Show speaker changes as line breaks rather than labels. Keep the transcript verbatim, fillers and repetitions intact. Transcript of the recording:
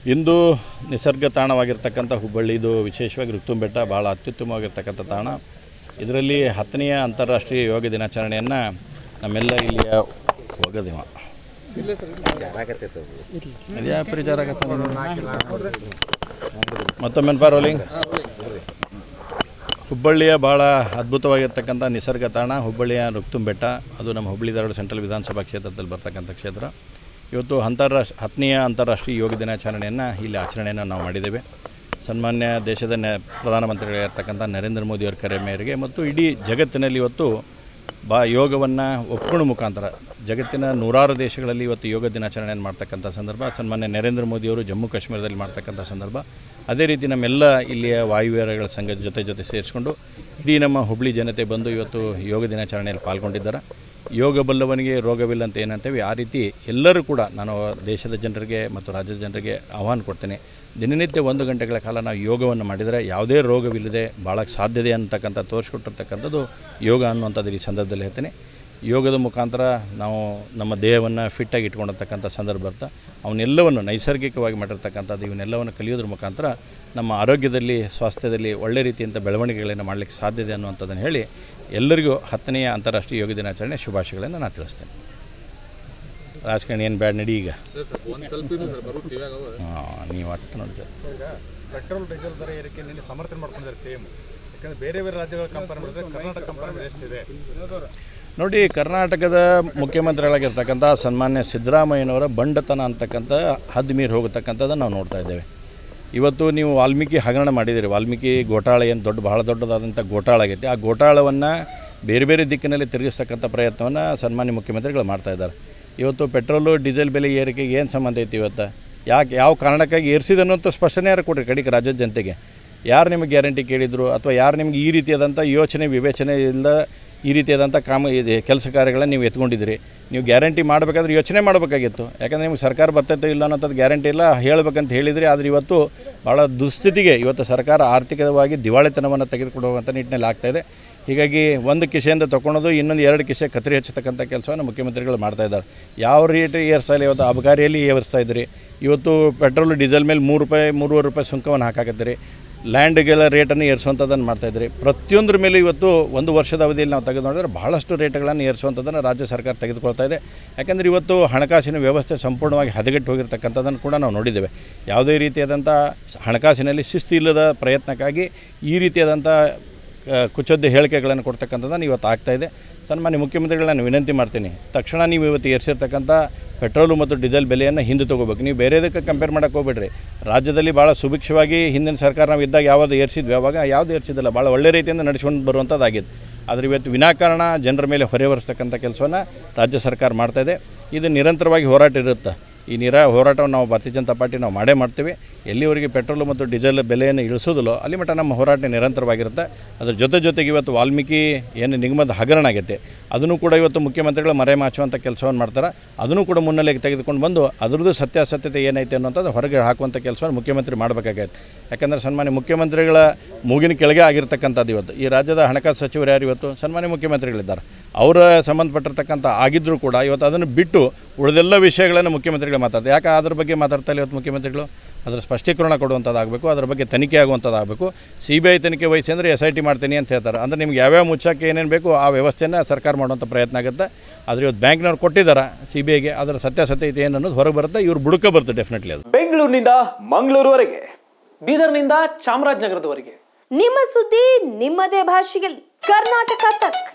ಇಂದು ನಿಸರ್ಗ ತಾಣವಾಗಿರ್ತಕ್ಕಂಥ ಹುಬ್ಬಳ್ಳಿದು ವಿಶೇಷವಾಗಿ ರುಕ್ತುಂ ಬೆಟ್ಟ ಭಾಳ ಅತ್ಯುತ್ತಮವಾಗಿರ್ತಕ್ಕಂಥ ತಾಣ. ಇದರಲ್ಲಿ ಹತ್ತನೆಯ ಅಂತಾರಾಷ್ಟ್ರೀಯ ಯೋಗ ದಿನಾಚರಣೆಯನ್ನು ನಮ್ಮೆಲ್ಲ ಇಲ್ಲಿಯ ಹೋಗದಿವ ಮತ್ತೊಮ್ಮೆ ಪಾರೋಲಿಂಗ್ ಹುಬ್ಬಳ್ಳಿಯ ಭಾಳ ಅದ್ಭುತವಾಗಿರ್ತಕ್ಕಂಥ ನಿಸರ್ಗ ತಾಣ ಹುಬ್ಬಳ್ಳಿಯ ರುಕ್ತುಂ ಬೆಟ್ಟ. ಅದು ನಮ್ಮ ಹುಬ್ಬಳ್ಳಿ ಧಾರವಾಡ ಸೆಂಟ್ರಲ್ ವಿಧಾನಸಭಾ ಕ್ಷೇತ್ರದಲ್ಲಿ ಬರ್ತಕ್ಕಂಥ ಕ್ಷೇತ್ರ. ಇವತ್ತು ಅಂತಾರಾಷ್ಟ್ರ ಹತ್ತನೆಯ ಅಂತಾರಾಷ್ಟ್ರೀಯ ಯೋಗ ದಿನಾಚರಣೆಯನ್ನು ಇಲ್ಲಿ ಆಚರಣೆಯನ್ನು ನಾವು ಮಾಡಿದ್ದೇವೆ. ಸನ್ಮಾನ್ಯ ದೇಶದ ನ ಪ್ರಧಾನಮಂತ್ರಿಗಳಿರ್ತಕ್ಕಂಥ ನರೇಂದ್ರ ಮೋದಿಯವರ ಕರೆ ಮೇರೆಗೆ ಮತ್ತು ಇಡೀ ಜಗತ್ತಿನಲ್ಲಿ ಇವತ್ತು ಬಾ ಯೋಗವನ್ನು ಒಪ್ಕೊಳ್ಳೋ ಮುಖಾಂತರ ಜಗತ್ತಿನ ನೂರಾರು ದೇಶಗಳಲ್ಲಿ ಇವತ್ತು ಯೋಗ ದಿನಾಚರಣೆಯನ್ನು ಮಾಡ್ತಕ್ಕಂಥ ಸಂದರ್ಭ. ಸನ್ಮಾನ್ಯ ನರೇಂದ್ರ ಮೋದಿಯವರು ಜಮ್ಮು ಕಾಶ್ಮೀರದಲ್ಲಿ ಮಾಡ್ತಕ್ಕಂಥ ಸಂದರ್ಭ. ಅದೇ ರೀತಿ ನಮ್ಮೆಲ್ಲ ಇಲ್ಲಿಯ ವಾಯುವಿಹಾರಗಳ ಸಂಘದ ಜೊತೆ ಜೊತೆ ಸೇರಿಸ್ಕೊಂಡು ಇಡೀ ನಮ್ಮ ಹುಬ್ಬಳ್ಳಿ ಜನತೆ ಬಂದು ಇವತ್ತು ಯೋಗ ದಿನಾಚರಣೆಯಲ್ಲಿ ಪಾಲ್ಗೊಂಡಿದ್ದಾರೆ. ಯೋಗ ಬಲ್ಲವನಿಗೆ ರೋಗವಿಲ್ಲ ಅಂತ ಏನಂತೇವೆ, ಆ ರೀತಿ ಎಲ್ಲರೂ ಕೂಡ ನಾನು ದೇಶದ ಜನರಿಗೆ ಮತ್ತು ರಾಜ್ಯದ ಜನರಿಗೆ ಆಹ್ವಾನ ಕೊಡ್ತೇನೆ. ದಿನನಿತ್ಯ ಒಂದು ಗಂಟೆಗಳ ಕಾಲ ನಾವು ಯೋಗವನ್ನು ಮಾಡಿದರೆ ಯಾವುದೇ ರೋಗವಿಲ್ಲದೆ ಭಾಳಕ್ಕೆ ಸಾಧ್ಯತೆ ಅಂತಕ್ಕಂಥ ತೋರಿಸ್ಕೊಟ್ಟಿರ್ತಕ್ಕಂಥದ್ದು ಯೋಗ ಅನ್ನುವಂಥದ್ದು ಈ ಸಂದರ್ಭದಲ್ಲಿ ಹೇಳ್ತೇನೆ. ಯೋಗದ ಮುಖಾಂತರ ನಾವು ನಮ್ಮ ದೇಹವನ್ನು ಫಿಟ್ಟಾಗಿ ಇಟ್ಕೊಂಡಿರ್ತಕ್ಕಂಥ ಸಂದರ್ಭ ಬರ್ತಾ ಅವನ್ನೆಲ್ಲವನ್ನು ನೈಸರ್ಗಿಕವಾಗಿ ಮಾಡಿರ್ತಕ್ಕಂಥದ್ದು ಇವನ್ನೆಲ್ಲವನ್ನು ಕಲಿಯೋದ್ರ ಮುಖಾಂತರ ನಮ್ಮ ಆರೋಗ್ಯದಲ್ಲಿ ಸ್ವಾಸ್ಥ್ಯದಲ್ಲಿ ಒಳ್ಳೆ ರೀತಿಯಂಥ ಬೆಳವಣಿಗೆಗಳನ್ನು ಮಾಡಲಿಕ್ಕೆ ಸಾಧ್ಯತೆ ಅನ್ನುವಂಥದ್ದನ್ನು ಹೇಳಿ ಎಲ್ಲರಿಗೂ ಹತ್ತನೆಯ ಅಂತಾರಾಷ್ಟ್ರೀಯ ಯೋಗ ದಿನಾಚರಣೆ ಶುಭಾಶಯಗಳನ್ನು ನಾನು ತಿಳಿಸ್ತೇನೆ. ರಾಜಕಾರಣಿ ಏನು ಬ್ಯಾಡ್ ನಡಿ ಈಗ ಹಾಂ ನೀವು ಒಟ್ಟು ನೋಡಿ ಸರ್.
ಪೆಟ್ರೋಲ್ ಡೀಸೆಲ್ ದರ ಏರಿಕೆ ನಿನ್ನೆ ಸಮರ್ಥನೆ ಮಾಡ್ಕೊಂಡಿದ್ದಾರೆ ಸೇಮ್. ಯಾಕಂದರೆ ಬೇರೆ ಬೇರೆ ರಾಜ್ಯಗಳ ಕಂಪೇರ್ ಮಾಡಿದ್ರೆ ಕರ್ನಾಟಕ ಕಂಪೇರ್ ಎಷ್ಟಿದೆ
ನೋಡಿ. ಕರ್ನಾಟಕದ ಮುಖ್ಯಮಂತ್ರಿಗಳಾಗಿರ್ತಕ್ಕಂಥ ಸನ್ಮಾನ್ಯ ಸಿದ್ದರಾಮಯ್ಯನವರ ಬಂಡತನ ಅಂತಕ್ಕಂಥ ಹದ್ದು ಮೀರಿ ಹೋಗತಕ್ಕಂಥದ್ದನ್ನು ನಾವು ನೋಡ್ತಾ ಇದ್ದೇವೆ. ಇವತ್ತು ನೀವು ವಾಲ್ಮೀಕಿ ಹಗರಣ ಮಾಡಿದ್ದೀರಿ. ವಾಲ್ಮೀಕಿ ಗೋಟಾಳ ಏನು ದೊಡ್ಡ ಭಾಳ ದೊಡ್ಡದಾದಂಥ ಗೋಟಾಳ ಆಗೈತಿ. ಆ ಗೋಟಾಳವನ್ನು ಬೇರೆ ಬೇರೆ ದಿಕ್ಕಿನಲ್ಲಿ ತಿರುಗಿಸ್ತಕ್ಕಂಥ ಪ್ರಯತ್ನವನ್ನು ಸನ್ಮಾನ್ಯ ಮುಖ್ಯಮಂತ್ರಿಗಳು ಮಾಡ್ತಾಯಿದ್ದಾರೆ. ಇವತ್ತು ಪೆಟ್ರೋಲು ಡೀಸೆಲ್ ಬೆಲೆ ಏರಿಕೆಗೆ ಏನು ಸಂಬಂಧ ಐತಿ? ಇವತ್ತು ಯಾಕೆ ಯಾವ ಕಾರಣಕ್ಕಾಗಿ ಏರಿಸಿದನ್ನೋಂಥ ಸ್ಪಷ್ಟನೆ ಯಾರು ಕೊಡ್ರಿ ಕಡೆಗೆ ರಾಜ್ಯದ ಜನತೆಗೆ? ಯಾರು ನಿಮಗೆ ಗ್ಯಾರಂಟಿ ಕೇಳಿದರು ಅಥವಾ ಯಾರು ನಿಮ್ಗೆ ಈ ರೀತಿಯಾದಂಥ ಯೋಚನೆ ವಿವೇಚನೆ ಇಲ್ಲ ಈ ರೀತಿಯಾದಂಥ ಕಾಮ ಇದೆ ಕೆಲಸ ಕಾರ್ಯಗಳನ್ನು ನೀವು ಎತ್ಕೊಂಡಿದ್ದೀರಿ? ನೀವು ಗ್ಯಾರಂಟಿ ಮಾಡಬೇಕಾದ್ರೆ ಯೋಚನೆ ಮಾಡಬೇಕಾಗಿತ್ತು. ಯಾಕಂದರೆ ನಿಮ್ಗೆ ಸರ್ಕಾರ ಬರ್ತೈತೋ ಇಲ್ಲ ಅನ್ನೋಂಥದ್ದು ಗ್ಯಾರಂಟಿ ಇಲ್ಲ ಹೇಳಬೇಕಂತ ಹೇಳಿದ್ರಿ. ಆದರೆ ಇವತ್ತು ಭಾಳ ದುಸ್ಥಿತಿಗೆ ಇವತ್ತು ಸರ್ಕಾರ ಆರ್ಥಿಕವಾಗಿ ದಿವಾಳಿತನವನ್ನು ತೆಗೆದುಕೊಂಡು ಹೋಗುವಂಥ ನಿಟ್ಟಿನಲ್ಲಿ ಆಗ್ತಾಯಿದೆ. ಹೀಗಾಗಿ ಒಂದು ಕಿಸೆಯಿಂದ ತೊಗೊಳೋದು ಇನ್ನೊಂದು ಎರಡು ಕಿಸೆ ಕತ್ತರಿ ಹಚ್ಚತಕ್ಕಂಥ ಕೆಲಸವನ್ನು ಮುಖ್ಯಮಂತ್ರಿಗಳು ಮಾಡ್ತಾಯಿದ್ದಾರೆ. ಯಾವ ರೇಟ್ ಏರ್ಸಲ್ಲ ಇವತ್ತು ಅಬಕಾರಿಯಲ್ಲಿ ಏರ್ಸ್ತಾ ಇದ್ರಿ. ಇವತ್ತು ಪೆಟ್ರೋಲ್ ಡೀಸೆಲ್ ಮೇಲೆ ಮೂರು ರೂಪಾಯಿ ಮೂರುವರೆ ರೂಪಾಯಿ ಸುಂಕವನ್ನು ಹಾಕಾಕತ್ತೀರಿ. ಲ್ಯಾಂಡ್ಗೆಲ್ಲ ರೇಟನ್ನು ಏರಿಸುವಂಥದ್ದನ್ನು ಮಾಡ್ತಾಯಿದ್ರಿ. ಪ್ರತಿಯೊಂದ್ರ ಮೇಲೆ ಇವತ್ತು ಒಂದು ವರ್ಷದ ಅವಧಿಯಲ್ಲಿ ನಾವು ತೆಗೆದು ನೋಡಿದ್ರೆ ಭಾಳಷ್ಟು ರೇಟ್ಗಳನ್ನು ಏರಿಸುವಂಥದ್ದನ್ನು ರಾಜ್ಯ ಸರ್ಕಾರ ತೆಗೆದುಕೊಳ್ತಾ ಇದೆ. ಯಾಕೆಂದರೆ ಇವತ್ತು ಹಣಕಾಸಿನ ವ್ಯವಸ್ಥೆ ಸಂಪೂರ್ಣವಾಗಿ ಹದಗೆಟ್ಟು ಹೋಗಿರ್ತಕ್ಕಂಥದ್ದನ್ನು ಕೂಡ ನಾವು ನೋಡಿದ್ದೇವೆ. ಯಾವುದೇ ರೀತಿಯಾದಂಥ ಹಣಕಾಸಿನಲ್ಲಿ ಶಿಸ್ತು ಇಲ್ಲದ ಪ್ರಯತ್ನಕ್ಕಾಗಿ ಈ ರೀತಿಯಾದಂಥ ಕುಚೋದ್ಯ ಹೇಳಿಕೆಗಳನ್ನು ಕೊಡ್ತಕ್ಕಂಥದ್ದನ್ನು ಇವತ್ತು ಆಗ್ತಾಯಿದೆ. ಸನ್ಮಾನ್ಯ ಮುಖ್ಯಮಂತ್ರಿಗಳನ್ನ ವಿನಂತಿ ಮಾಡ್ತೀನಿ, ತಕ್ಷಣ ನೀವು ಇವತ್ತು ಏರಿಸಿರ್ತಕ್ಕಂಥ ಪೆಟ್ರೋಲು ಮತ್ತು ಡೀಸೆಲ್ ಬೆಲೆಯನ್ನು ಹಿಂದೆ ತೊಗೋಬೇಕು. ನೀವು ಬೇರೆದಕ್ಕೆ ಕಂಪೇರ್ ಮಾಡೋಕ್ಕೆ ಹೋಗ್ಬೇಡ್ರಿ. ರಾಜ್ಯದಲ್ಲಿ ಭಾಳ ಸುಭಿಕ್ಷವಾಗಿ ಹಿಂದಿನ ಸರ್ಕಾರ ನಾವು ಇದ್ದಾಗ ಯಾವುದು ಏರಿಸಿದ್ವಿ ಆವಾಗ ಯಾವುದು ಏರಿಸಿದಿಲ್ಲ, ಭಾಳ ಒಳ್ಳೆ ರೀತಿಯಿಂದ ನಡೆಸ್ಕೊಂಡು ಬರುವಂಥದ್ದಾಗಿದೆ. ಆದರೆ ಇವತ್ತು ವಿನಾಕಾರಣ ಜನರ ಮೇಲೆ ಹೊರೆ ಹೊರಿಸ್ತಕ್ಕಂಥ ಕೆಲಸವನ್ನು ರಾಜ್ಯ ಸರ್ಕಾರ ಮಾಡ್ತಾಯಿದೆ. ಇದು ನಿರಂತರವಾಗಿ ಹೋರಾಟ ಇರುತ್ತೆ. ಈ ನಿರ ಹೋರಾಟವನ್ನು ನಾವು ಭಾರತೀಯ ಜನತಾ ಪಾರ್ಟಿ ನಾವು ಮಾಡೇ ಮಾಡ್ತೀವಿ. ಎಲ್ಲಿವರೆಗೆ ಪೆಟ್ರೋಲು ಮತ್ತು ಡೀಸೆಲ್ ಬೆಲೆಯನ್ನು ಇಳಿಸೋದಿಲ್ಲೋ ಅಲ್ಲಿ ಮಟ್ಟ ನಮ್ಮ ಹೋರಾಟ ನಿರಂತರವಾಗಿರುತ್ತೆ. ಅದ್ರ ಜೊತೆ ಜೊತೆಗೆ ಇವತ್ತು ವಾಲ್ಮೀಕಿ ಏನು ನಿಗಮದ ಹಗರಣ ಆಗೈತೆ ಅದನ್ನು ಕೂಡ ಇವತ್ತು ಮುಖ್ಯಮಂತ್ರಿಗಳು ಮರೆ ಮಾಚುವಂಥ ಕೆಲಸವನ್ನು ಮಾಡ್ತಾರೆ. ಅದನ್ನು ಕೂಡ ಮುನ್ನೆಲೆಗೆ ತೆಗೆದುಕೊಂಡು ಬಂದು ಅದರದ್ದು ಸತ್ಯಾಸತ್ಯತೆ ಏನೈತೆ ಅನ್ನೋಂಥದ್ದು ಹೊರಗೆ ಹಾಕುವಂಥ ಕೆಲಸವನ್ನು ಮುಖ್ಯಮಂತ್ರಿ ಮಾಡಬೇಕಾಗೈತೆ. ಯಾಕಂದರೆ ಸನ್ಮಾನ್ಯ ಮುಖ್ಯಮಂತ್ರಿಗಳ ಮೂಗಿನ ಕೆಳಗೆ ಆಗಿರ್ತಕ್ಕಂಥದ್ದು ಇವತ್ತು ಈ ರಾಜ್ಯದ ಹಣಕಾಸು ಸಚಿವರು ಯಾರು ಇವತ್ತು ಸನ್ಮಾನ್ಯ ಮುಖ್ಯಮಂತ್ರಿಗಳಿದ್ದಾರೆ. ಅವರ ಸಂಬಂಧಪಟ್ಟಿರ್ತಕ್ಕಂಥ ಆಗಿದ್ದರೂ ಕೂಡ ಇವತ್ತು ಅದನ್ನು ಬಿಟ್ಟು ಉಳಿದೆಲ್ಲ ವಿಷಯಗಳನ್ನು ಮುಖ್ಯಮಂತ್ರಿಗಳು ಮಾತಾಡ್ತಾರೆ. ಯಾಕೆ ಅದ್ರ ಬಗ್ಗೆ ಮಾತಾಡ್ತಾ ಇಲ್ಲ ಇವತ್ತು ಮುಖ್ಯಮಂತ್ರಿಗಳು? ಅದರ ಸ್ಪಷ್ಟೀಕರಣ ಕೊಡುವಂಥದ್ದಾಗಬೇಕು, ಅದರ ಬಗ್ಗೆ ತನಿಖೆ ಆಗುವಂಥದ್ದಾಗಬೇಕು. ಸಿ ಬಿ ಐ ತನಿಖೆ ವಹಿಸಿ ಅಂದರೆ ಎಸ್ ಐ ಟಿ ಮಾಡ್ತೀನಿ ಅಂತ ಹೇಳ್ತಾರೆ. ಅಂದರೆ ನಿಮ್ಗೆ ಯಾವ್ಯಾವ ಮುಚ್ಚಕ್ಕೆ ಏನೇನು ಬೇಕು ಆ ವ್ಯವಸ್ಥೆಯನ್ನು ಸರ್ಕಾರ ಮಾಡುವಂಥ ಪ್ರಯತ್ನ ಆಗುತ್ತೆ. ಆದರೆ ಇವತ್ತು ಬ್ಯಾಂಕ್ನವ್ರು ಕೊಟ್ಟಿದ್ದಾರೆ ಸಿ ಬಿ ಐಗೆ, ಅದರ ಸತ್ಯಾಸತ್ಯತೆ ಏನು ಅನ್ನೋದು ಹೊರಗೆ ಬರುತ್ತೆ. ಇವ್ರು ಬುಡಕ ಬರುತ್ತೆ ಡೆಫಿನೆಟ್ಲಿ. ಅದು
ಬೆಂಗಳೂರಿನಿಂದ ಮಂಗಳೂರುವರೆಗೆ, ಬೀದರ್ನಿಂದ ಚಾಮರಾಜನಗರದವರೆಗೆ
ನಿಮ್ಮ ಸುದ್ದಿ ನಿಮ್ಮದೇ ಭಾಷೆಯಲ್ಲಿ ಕರ್ನಾಟಕ ತಕ್.